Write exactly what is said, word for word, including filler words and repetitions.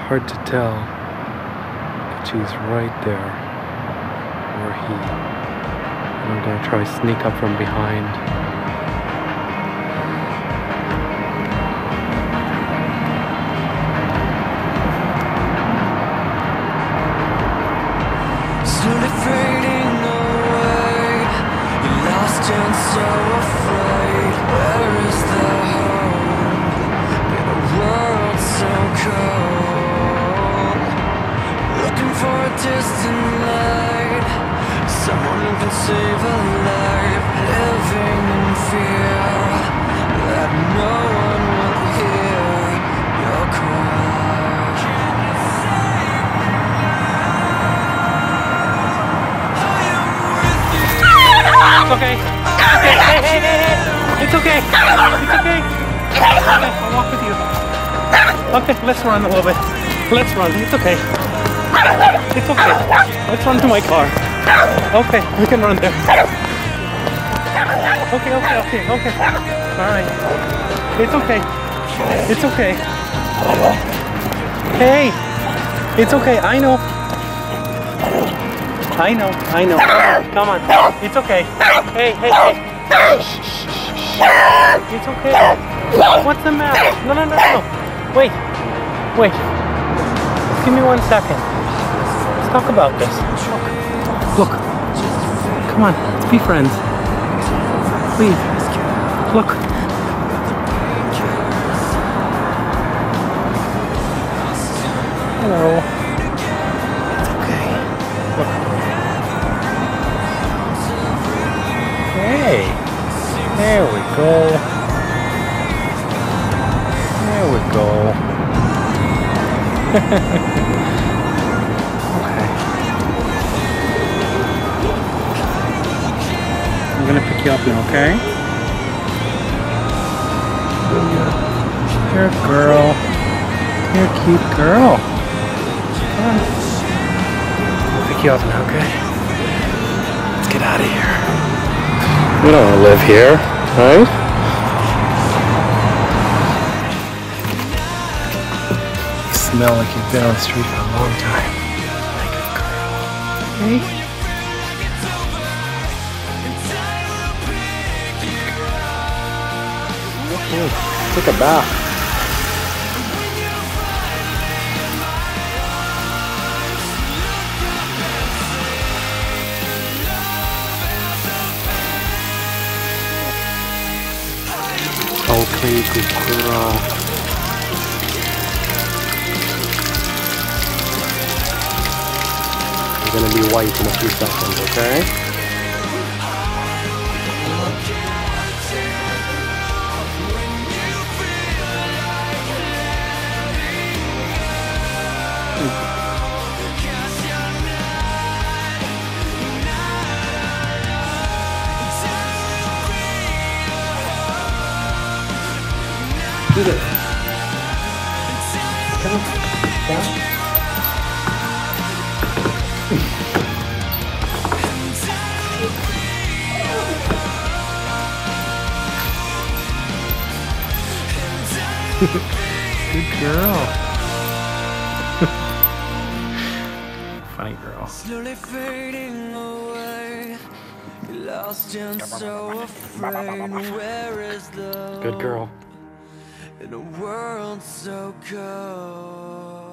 hard to tell, but she's right there where he. I'm gonna try to sneak up from behind. Slowly fading away, you're lost and so afraid. Where is the home in a world so cold? Looking for a distant light, someone who can save a life. Living in fear that no one will hear your cry. It's okay. Okay. Hey, hey, hey, hey. It's okay. It's okay. Okay, I'll walk with you. Okay, let's run a little bit. Let's run. It's okay. It's okay. Let's run to my car. Okay, we can run there. Okay, okay, okay, okay. All right. It's okay. It's okay. Hey, it's okay. I know. I know, I know. Come on, come on. It's okay. Hey, hey, hey. It's okay. What's the matter? No, no, no, no. Wait, wait. Just give me one second. Let's talk about this. Look. Look. Come on, let's be friends. Please. Look. Hello. It's okay. Look. Hey, there we go. There we go. Okay. I'm gonna pick you up now, okay? You're a girl. You're a cute girl. Come on. I'll pick you up now, okay? Let's get out of here. We don't want to live here, right? You smell like you've been on the street for a long time. Like a girl. Hey? Okay, take a bath. Oakley, good girl. I'm gonna be white in a few seconds, okay? Do this. Come on. Down. Good girl. Funny girl. Slowly fading away, lost and so afraid. Where is the Good girl. in a world so cold?